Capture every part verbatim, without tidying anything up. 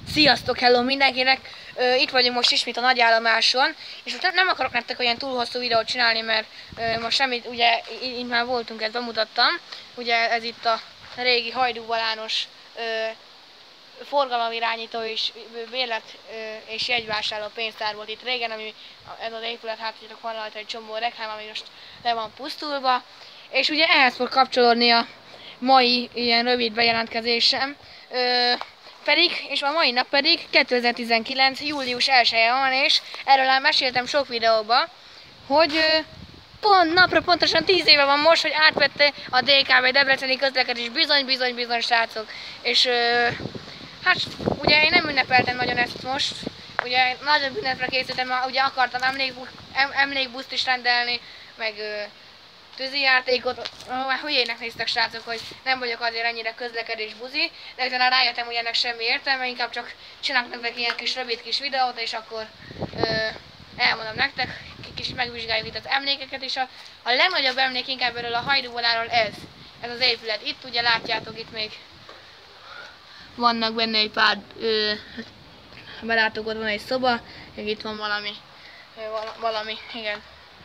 Sziasztok, hello mindenkinek! Ö, itt vagyunk most ismét a nagyállomáson, és most nem, nem akarok nektek olyan túl hosszú videót csinálni, mert ö, most semmit, ugye itt már voltunk, ezt bemutattam. Ugye ez itt a régi Hajdú Balános ö, forgalomirányító és bérlet ö, és jegyvásárló pénztár volt itt régen, ami ez az épület, hát van rajta egy csomó reklám, ami most le van pusztulva. És ugye ehhez fog kapcsolódni a mai ilyen rövid bejelentkezésem. Ö, Pedig, és a mai nap pedig kétezer-tizenkilenc. július elseje van, és erről már meséltem sok videóban, hogy pont napra pontosan tíz éve van most, hogy átvette a dé ká bé debreceni közlekedés, bizony, bizony, bizony srácok. És hát ugye én nem ünnepeltem nagyon ezt most, ugye nagyobb ünnepre készültem, ugye akartam emlékbuszt, emlékbuszt is rendelni, meg tűzijátékot, már hülyének néztek srácok, hogy nem vagyok azért ennyire közlekedés buzi, de utána rájöttem, hogy ennek semmi értelme, inkább csak csinálok nektek ilyen kis rövid kis videót, és akkor ö, elmondom nektek, kicsit megvizsgáljuk itt az emlékeket, és a, a legnagyobb emlék inkább erről a Hajdú Baláról ez, ez az épület. Itt ugye látjátok, itt még vannak benne egy pár, ö, belátok, ott van egy szoba, még itt van valami, ö, valami, igen.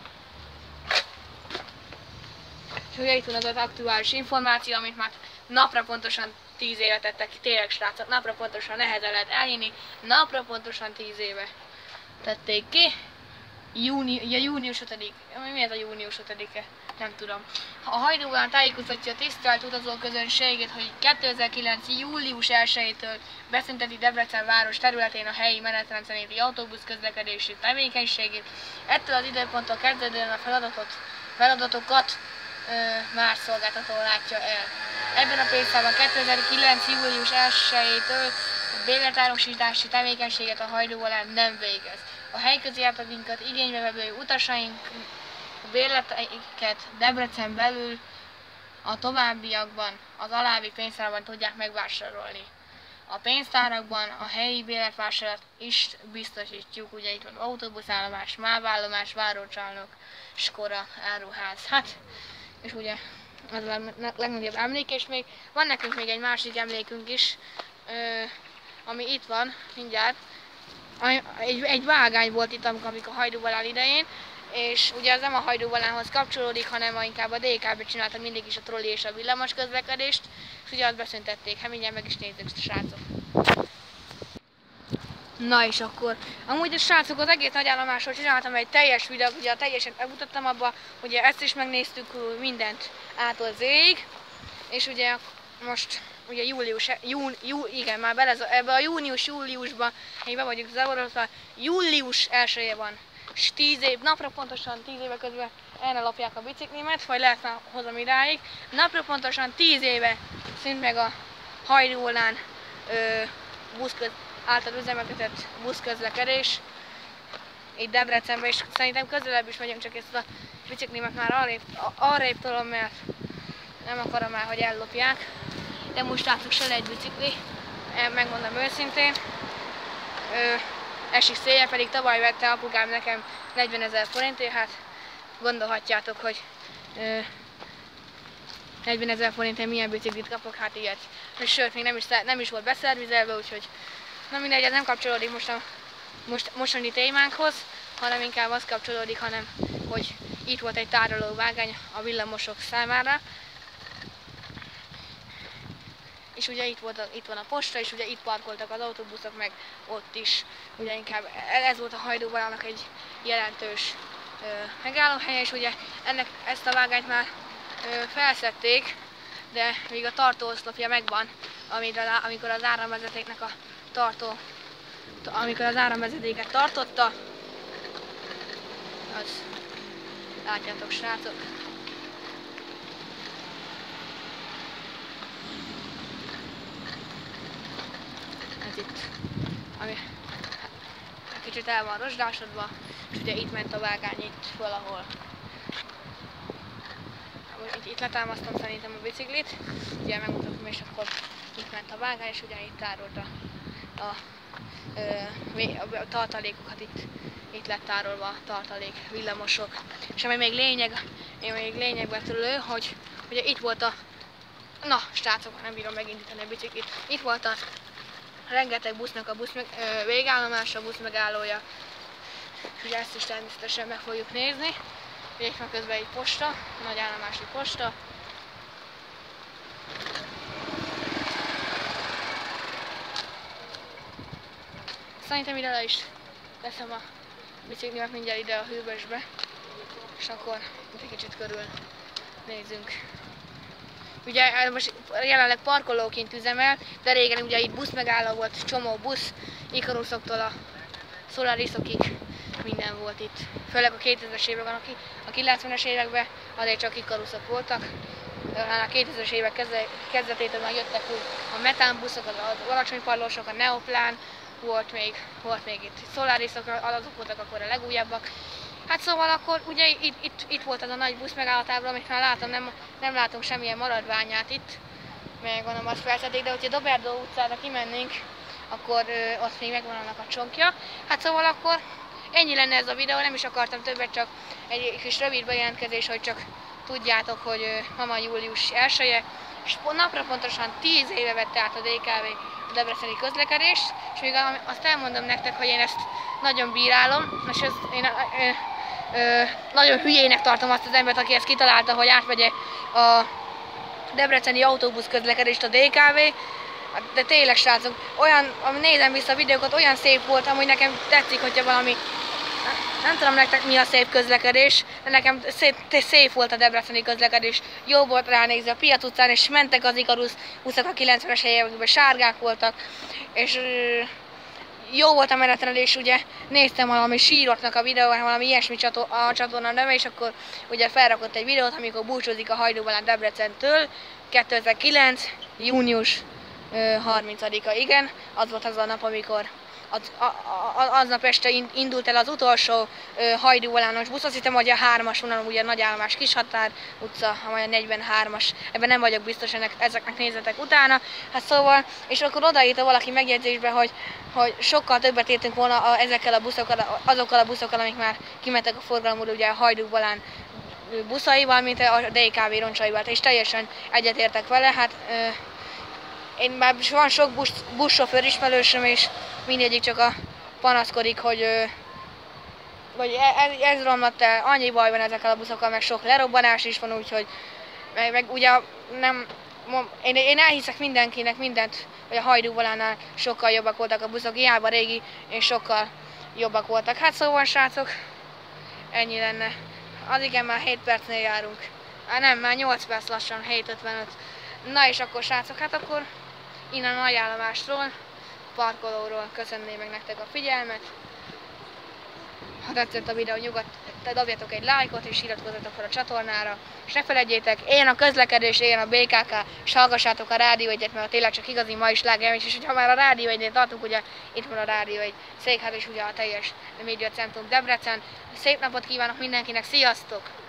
És ugye itt van az az aktuális információ, amit már napra pontosan tíz éve tettek ki, tényleg srácok, napra pontosan nehezen lehet elhinni, napra pontosan tíz éve tették ki. Júni, ja, június ötödike, mi ez a június ötödike? Nem tudom. A Hajdú Balán tájékoztatja a tisztelt utazóközönségét, hogy kétezer-kilenc. július elsejétől beszünteti Debrecen város területén a helyi menetrend szerinti autóbusz közlekedési tevékenységét. Ettől az időponttól kezdődően a feladatot, feladatokat Ö, más szolgáltató látja el. Ebben a pénztárban kétezer-kilenc. július elsejétől bérletárusítási tevékenységet a Hajdú Balán nem végez. A helyközi játékinkat igénybe vevő utasaink bérleteiket Debrecen belül a továbbiakban az alábbi pénztárban tudják megvásárolni. A pénztárakban a helyi bérletvásárlat is biztosítjuk, ugye itt van autóbuszállomás, mávállomás, várócsarnok, Skora, áruház. Hát, és ugye az a legnagyobb emlék, és még van nekünk még egy másik emlékünk is, ö, ami itt van, mindjárt. Egy, egy vágány volt itt, amikor a Hajdú Balán idején, és ugye az nem a Hajdú Balánhoz kapcsolódik, hanem inkább a dé ká bé csinálta mindig is a trolli és a villamos közlekedést, és ugye azt beszüntették. Hát mindjárt meg is nézzük, srácok. Na és akkor, amúgy a srácok, az egész nagyállomásról csináltam egy teljes videót, ugye teljesen bemutattam abba, ugye ezt is megnéztük mindent ától zéig, és ugye most ugye július, jú, jú, igen, már bele, ebbe a június-júliusban még be vagyunk zavarodva, július elseje van, és tíz év, napra pontosan tíz éve közben elnelapják a biciklimet, vagy lehet már hozom idáig, napra pontosan tíz éve szűnt meg a Hajdú Balán buszköz által üzemeltetett buszközlekedés itt Debrecenben, és szerintem közelebb is megyünk, csak ezt a biciklimet már arrébb, arrébb tolom, mert nem akarom már, hogy ellopják. De most látok se egy bicikli, megmondom őszintén. Ö, esik széjjel, pedig tavaly vette apukám nekem negyvenezer forintért, hát gondolhatjátok, hogy ö, negyvenezer forintért milyen biciklit kapok, hát ilyet. És sőt, még nem is, nem is volt beszervizelve, úgyhogy na mindegy, ez nem kapcsolódik most a most, mostani témánkhoz, hanem inkább az kapcsolódik, hanem hogy itt volt egy tárolóvágány a villamosok számára. És ugye itt, volt a, itt van a posta, és ugye itt parkoltak az autóbuszok, meg ott is. Ugye inkább ez volt a Hajdú Balánnak egy jelentős ö, megállóhelye, és ugye ennek, ezt a vágányt már ö, felszedték, de még a tartóoszlopja megvan, amikor az áramvezetéknek a tartó, amikor az áramvezetéket tartotta, az látjátok srácok. Ez itt, ami kicsit el van rozsdásodva, és ugye itt ment a vágány, itt valahol. Itt, itt letámasztom szerintem a biciklit, ugye megmutatom, és akkor itt ment a vágány, és ugye itt tárolta a, a, a tartalékokat, itt, itt lett tárolva a tartalék, villamosok. És ami még lényeg, még lényegbetörő, hogy ugye itt volt a, na srácok, nem bírom megindítani a biciklit, itt volt a rengeteg busznak a busz meg, ö, végállomása, a busz megállója. És ugye ezt is természetesen meg fogjuk nézni. Ugye itt van közben egy posta, nagy állomási posta. Szerintem ide le is teszem a biciklimet mindjárt ide a hűvösbe, és akkor egy kicsit körül nézzünk. Ugye most jelenleg parkolóként üzemel, de régen ugye itt busz megálló volt, csomó busz, Ikaruszoktól a Solarisokig minden volt itt. Főleg a kétezres években, a kilencvenes években azért csak Ikaruszok voltak. A kétezres évek kezdetétől már jöttek úgy a metánbuszok, az alacsony pallósok, a Neoplán, volt még, volt még itt Solarisok, azok voltak akkor a legújabbak. Hát szóval akkor ugye itt, itt, itt volt az a nagy busz megállótábla, amit már látom, nem, nem látom semmilyen maradványát itt, meg gondolom azt felszedték, de hogyha Doberdó utcára kimennénk, akkor ö, ott még megvan annak a csonkja. Hát szóval akkor ennyi lenne ez a videó, nem is akartam többet, csak egy kis rövid bejelentkezés, hogy csak tudjátok, hogy ö, ma van július elseje, és napra pontosan tíz éve vette át a dé ká vé a debreceni közlekedést, és még azt elmondom nektek, hogy én ezt nagyon bírálom, és ez, én ö, ö, nagyon hülyének tartom azt az embert, aki ezt kitalálta, hogy átvegye a debreceni autóbusz közlekedést a dé ká vé. De tényleg, srácok, olyan, nézem vissza a videókat, olyan szép volt, amúgy nekem tetszik, hogyha valami, nem tudom nektek mi a szép közlekedés, de nekem szép, szép volt a debreceni közlekedés. Jó volt ránézni a Piac utcán, és mentek az Ikarusz buszok a kilencvenes években, sárgák voltak, és jó volt a menetrendés, ugye néztem valami síroknak a videóban, valami ilyesmi csató, a csatorna neve, és akkor ugye felrakott egy videót, amikor búcsúzik a Hajdú Balázs Debrecentől, kétezer-kilenc. június harmincadika, igen, az volt az a nap, amikor az, a, a, aznap este indult el az utolsó Hajdú Balános busz, azt hittem, hogy a hármas vonalon, ugye a Nagyállomás Kishatár utca, amely a negyvenhármas, ebben nem vagyok biztos, ennek, ezeknek nézzetek utána. Hát szóval, és akkor odaírta valaki megjegyzésbe, hogy, hogy sokkal többet értünk volna a, ezekkel a buszokkal, azokkal a buszokkal, amik már kimentek a forgalomból, ugye a Hajdú Balán buszaival, mint a dé ká vé roncsaival, és teljesen egyetértek vele. Hát, én már van sok busz, buszsofőr ismerősöm, és mindegyik csak a panaszkodik, hogy, hogy ez, ez romlott el, annyi baj van ezekkel a buszokkal, meg sok lerobbanás is van, úgyhogy meg, meg ugye nem, én, én elhiszek mindenkinek mindent, hogy a Hajdú Balánál sokkal jobbak voltak a buszok, hiába régi, és sokkal jobbak voltak. Hát szóval, srácok, ennyi lenne. Az igen, már hét percnél járunk. Hát nem, már nyolc perc lassan, hét ötvenöt. Na és akkor, srácok, hát akkor innen a nagyállomásról, parkolóról köszönném meg nektek a figyelmet. Ha tetszett a videó, nyugodtan dobjatok egy lájkot és iratkozzatok fel a csatornára. És ne felejtjétek, éljen a közlekedés, éljen a bé ká ká, és hallgassátok a Rádió egyet, mert tényleg csak igazi ma is sláger. És ha már a Rádió egynél tartunk, ugye itt van a Rádió egy székház, és ugye a teljes médiacentrum Debrecen. Szép napot kívánok mindenkinek, sziasztok!